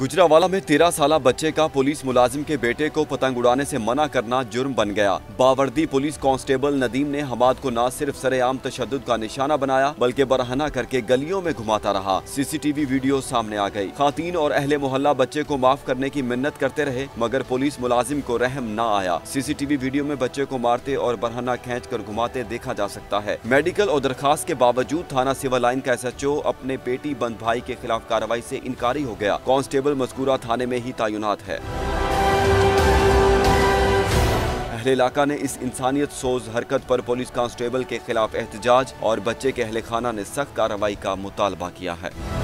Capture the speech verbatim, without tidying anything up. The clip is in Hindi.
गुजरावाला में तेरह साल बच्चे का पुलिस मुलाजिम के बेटे को पतंग उड़ाने से मना करना जुर्म बन गया। बावर्दी पुलिस कांस्टेबल नदीम ने हमाद को न सिर्फ सरेआम तशद्दुद का निशाना बनाया बल्कि बरहना करके गलियों में घुमाता रहा। सीसीटीवी वीडियो सामने आ गई। खातीन और अहले मोहल्ला बच्चे को माफ करने की मिन्नत करते रहे मगर पुलिस मुलाजिम को रहम न आया। सीसीटीवी वीडियो में बच्चे को मारते और बरहना खींच कर घुमाते देखा जा सकता है। मेडिकल और दरखास्त के बावजूद थाना सिविल लाइन का एस एच ओ अपने बेटी बंद भाई के खिलाफ कार्रवाई से इनकारी हो गया। कांस्टेबल मज़कूरा थाने में ही तैनात है। अहले इलाका ने इस इंसानियत सोज हरकत पर पुलिस कांस्टेबल के खिलाफ एहतजाज और बच्चे के अहले खाना ने सख्त कार्रवाई का मुतालबा किया है।